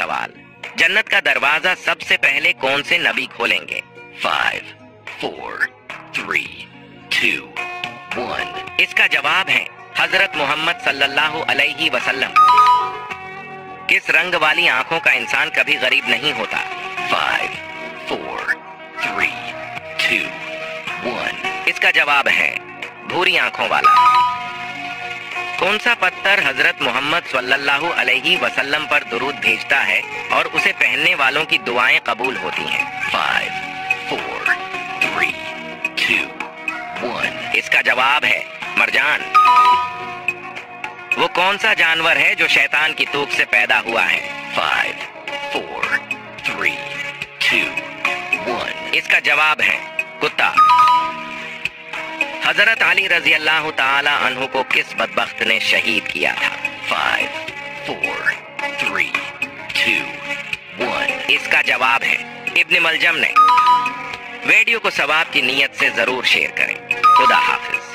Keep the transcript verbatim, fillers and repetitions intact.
सवाल, जन्नत का दरवाजा सबसे पहले कौन से नबी खोलेंगे? Five, four, three, two, one. इसका जवाब है हजरत मोहम्मद सल्लल्लाहु अलैहि वसल्लम। किस रंग वाली आंखों का इंसान कभी गरीब नहीं होता? Five, four, three, two, one. इसका जवाब है भूरी आंखों वाला। कौन सा पत्थर हजरत मोहम्मद सल्लल्लाहु अलैहि वसल्लम पर दुरूद भेजता है और उसे पहनने वालों की दुआएं कबूल होती हैं? Five, four, three, two, one. इसका जवाब है मरजान। वो कौन सा जानवर है जो शैतान की तूक से पैदा हुआ है? Five, four, three, two, one. इसका जवाब है कुत्ता। हजरत अली रजी अल्लाह ताला अन्हु को किस बदबख्त ने शहीद किया था? Five, four, three, two, one. इसका जवाब है इब्न मलजम ने। वीडियो को सवाब की नीयत से जरूर शेयर करें। खुदा हाफिज।